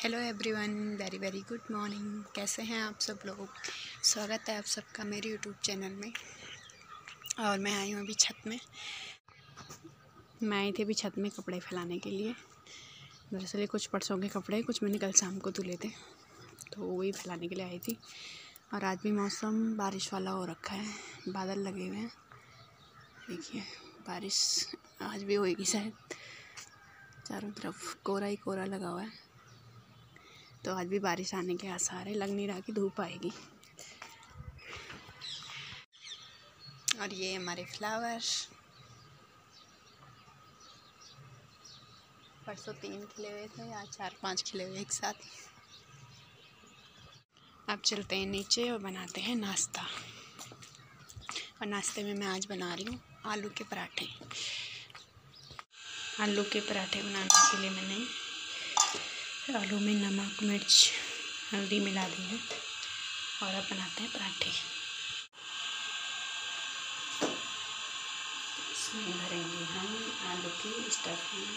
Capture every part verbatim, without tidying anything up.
Hello everyone, very very good morning. कैसे हैं आप सब लोग? स्वागत है आप सबका मेरे यूट्यूब चैनल में। और मैं आई हूँ अभी छत में। मैं आई थी अभी छत में कपड़े फैलाने के लिए। दरअसल कुछ परसों के कपड़े कुछ मैंने कल शाम को धुले थे, तो वही फैलाने के लिए आई थी। और आज भी मौसम बारिश वाला हो रखा है, बादल लगे हुए हैं। देखिए बारिश आज भी होएगी शायद। चारों तरफ कोहरा ही कोहरा लगा हुआ है, तो आज भी बारिश आने के आसार है। लग नहीं रहा कि धूप आएगी। और ये हमारे फ्लावर, परसों तीन खिले हुए थे, आज चार पांच खिले हुए एक साथ। अब चलते हैं नीचे और बनाते हैं नाश्ता। और नाश्ते में मैं आज बना रही हूँ आलू के पराठे। आलू के पराठे बनाने के लिए मैंने आलू में नमक मिर्च हल्दी मिला दी है। और अब बनाते हैं पराठे। इसमें भरेंगे हम आलू की स्टफिंग।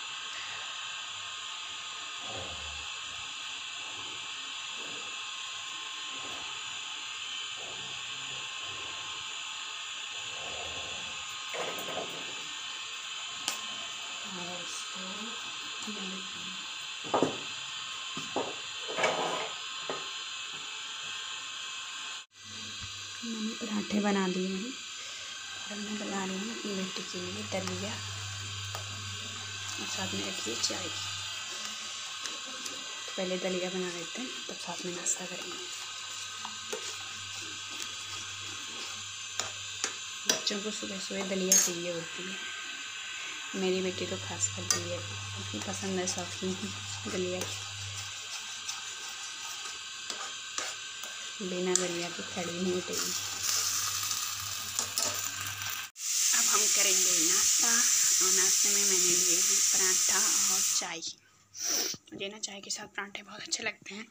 और इसको मैंने पराठे बना दिए हैं। और मैं बना रही हूँ अपनी बेटी के लिए दलिया, और साथ में रखिए चाय। पहले दलिया बना लेते हैं, तब साथ में नाश्ता करेंगे। बच्चों को सुबह सुबह दलिया चाहिए होती है। मेरी बेटी तो खास कर दलिया की पसंद है, शौकीन है दलिया की। बिना दलिया के खड़ी नहीं उठेगी। अब हम करेंगे नाश्ता। और नाश्ते में मैंने लिए हैं पराठा और चाय। मुझे ना चाय के साथ पराठे बहुत अच्छे लगते हैं।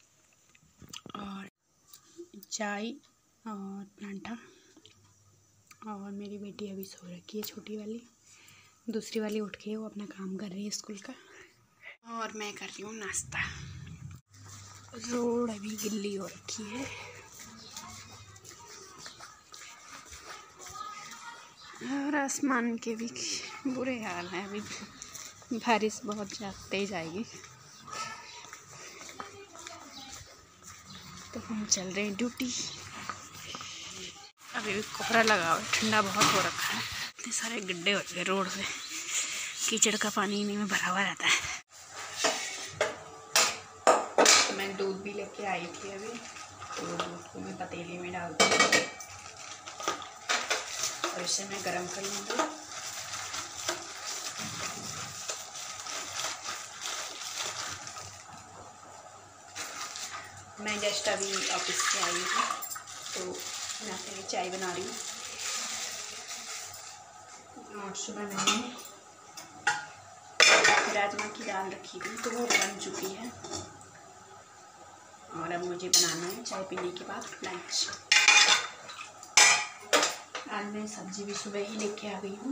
और चाय और पराठा। और मेरी बेटी अभी सो रखी है, छोटी वाली। दूसरी वाली उठ के वो अपना काम कर रही है स्कूल का। और मैं कर रही हूँ नाश्ता। रोड अभी गिल्ली हो रखी है। और आसमान के भी बुरे हाल हैं। अभी बारिश बहुत तेज आएगी। तो हम चल रहे हैं ड्यूटी। अभी भी कोहरा लगा हुआ है, ठंडा बहुत हो रखा है। इतने सारे गड्ढे हो गए रोड पे, कीचड़ का पानी इन्हीं में भरा हुआ रहता है। मैं दूध भी लेके आई थी अभी, तो दूध को मैं पतीले में डाल दूँगी और इसे मैं गरम कर लूँगी। मैं जस्ट अभी ऑफिस से आई हूँ, तो मैं फिर चाय बना रही हूँ। और सुबह मैंने राजमा की दाल रखी थी, तो वो बन चुकी है। और अब मुझे बनाना है चाय पीने के बाद लंच। आज मैं सब्जी भी सुबह ही लेके आ गई हूँ।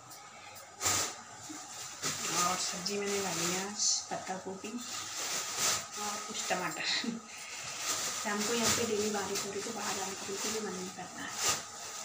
और सब्जी मैंने डाली है आज पत्ता गोभी और कुछ टमाटर। शाम को यहाँ पे डेली बारिश हो रही, तो बाहर जाने का बिल्कुल भी मन नहीं करता है।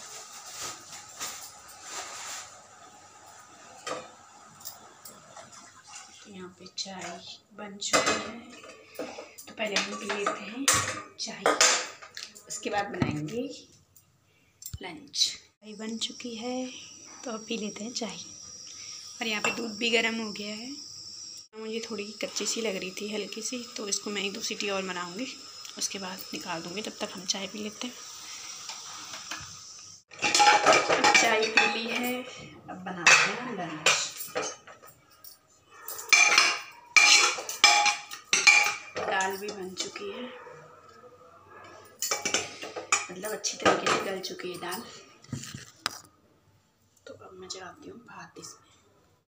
यहाँ पे चाय बन चुकी है, तो पहले हम पी लेते हैं चाय, उसके बाद बनाएंगे लंच। चाय बन चुकी है, तो अब पी लेते हैं चाय। और यहाँ पे दूध भी गर्म हो गया है। मुझे थोड़ी कच्ची सी लग रही थी, हल्की सी, तो इसको मैं एक दो सीटी और बनाऊंगी, उसके बाद निकाल दूंगी। तब तक हम चाय पी लेते हैं। अब चाय पी ली है, अब बनाते हैं लंच। दाल भी बन चुकी है, मतलब अच्छी तरीके से गल चुकी है दाल। तो अब मैं चढ़ाती हूँ भात इसमें।